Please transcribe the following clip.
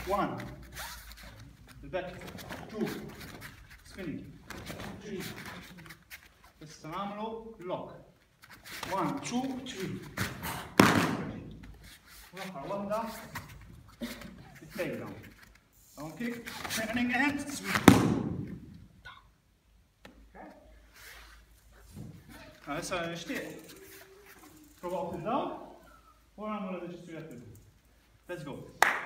1, the back, 2, spinning, 3, بس نعمله lock, 1, 2, 3, رفعة واحدة, take down, down kick, turning and sweep. هسه نشتغل. Provo up and down, ونعمل هذا الشيء. Let's go.